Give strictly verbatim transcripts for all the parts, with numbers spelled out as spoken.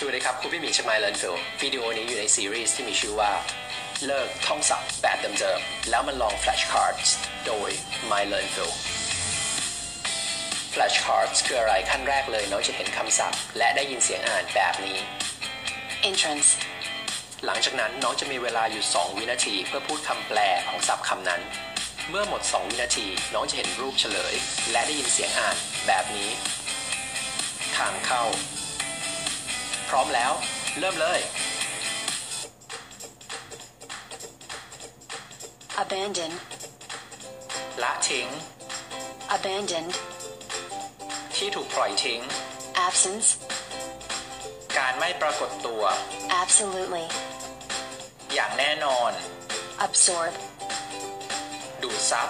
สวัสดีครับคุณพี่หมีชมายเลนฟิลวิดีโอนี้อยู่ในซีรีส์ที่มีชื่อว่าเลิกท่องศัพท์แบบเดิมๆแล้วมันลอง flashcards โดย My Learnfield flashcards คืออะไรขั้นแรกเลยน้องจะเห็นคำศัพท์และได้ยินเสียงอ่านแบบนี้ entrance หลังจากนั้นน้องจะมีเวลาอยู่สองวินาทีเพื่อพูดคำแปลของศัพท์คำนั้นเมื่อหมดสองวินาทีน้องจะเห็นรูปเฉลยและได้ยินเสียงอ่านแบบนี้ทางเข้าพร้อมแล้วเริ่มเลย abandon ละทิ้ง abandoned ที่ถูกปล่อยทิ้ง absence การไม่ปรากฏตัว absolutely อย่างแน่นอน absorb ดูดซับ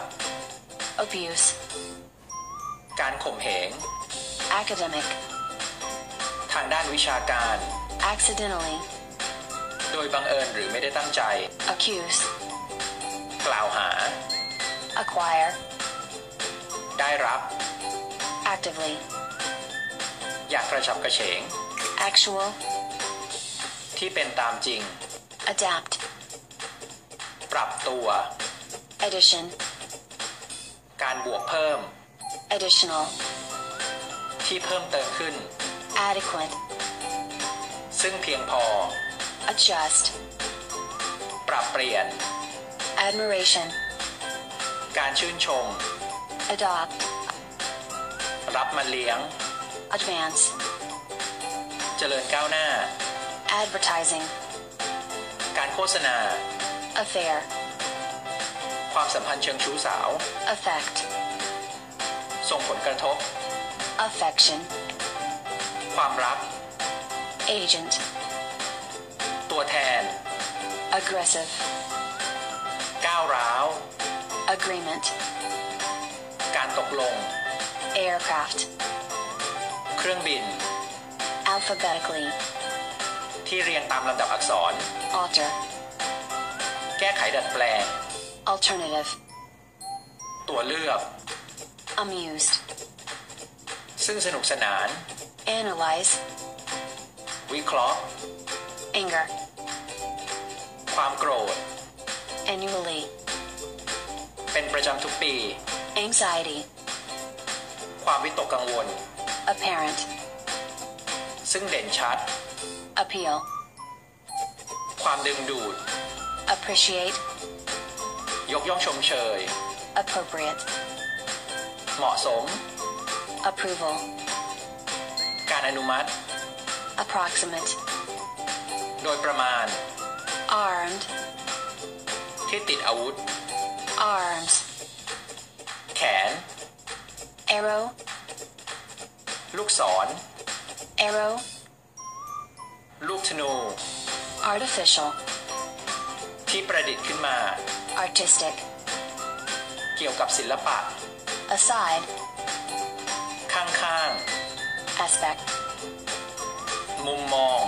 abuse การข่มเหง academic ทางด้านวิชาการ accidentally โดยบังเอิญหรือไม่ได้ตั้งใจ accuse กล่าวหา acquire ได้รับ actively อย่างกระฉับกระเฉง actual ที่เป็นตามจริง adapt ปรับตัว addition การบวกเพิ่ม additional ที่เพิ่มเติมขึ้น adequate ซึ่งเพียงพอ adjust ปรับเปลี่ยน admiration การชื่นชม adopt รับมาเลี้ยง advance เจริญก้าวหน้า advertising การโฆษณา affair ความสัมพันธ์เชิงชู้สาว affect ส่งผลกระทบ affection ความรัก agent ตัวแทน aggressive ก้าวร้าว agreement การตกลง aircraft เครื่องบิน alphabetically ที่เรียงตามลำดับอักษร alter แก้ไขดัดแปลง alternative ตัวเลือก amused ซึ่งสนุกสนาน analyze วิเคราะห์ anger ความโกรธ annually เป็นประจำทุกปี anxiety ความวิตกกังวล apparent ซึ่งเด่นชัด appeal ความดึงดูด appreciate ยกย่องชมเชย appropriate เหมาะสม approval การอนุมัติ approximate โดยประมาณ armed ที่ติดอาวุธ arms แขน arrow ลูกศร arrow ลูกธนู artificial ที่ประดิษฐ์ขึ้นมา artistic เกี่ยวกับศิลปะ aside ข้าง aspect ๆ มุมมอง